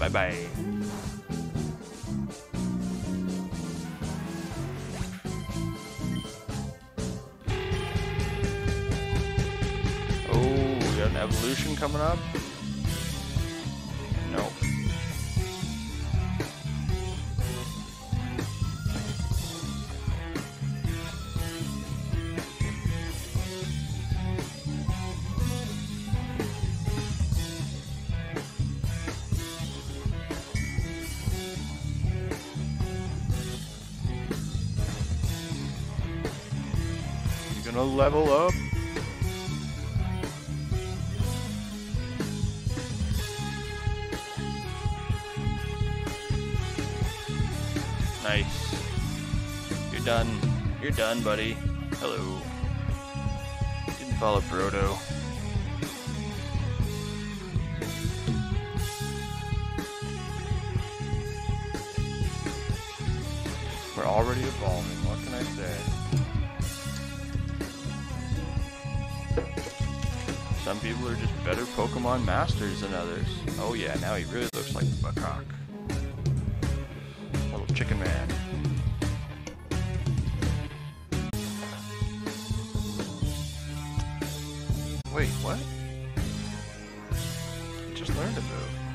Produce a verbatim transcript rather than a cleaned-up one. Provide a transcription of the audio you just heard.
Bye-bye. Oh, we got an evolution coming up? No. You gonna level up? Nice. You're done. You're done, buddy. Hello. Didn't follow Brodo. We're already evolving. What can I say? Some people are just better Pokemon masters than others. Oh yeah, now he really looks like Buckrock. Little chicken man. Wait, what? He just learned a move.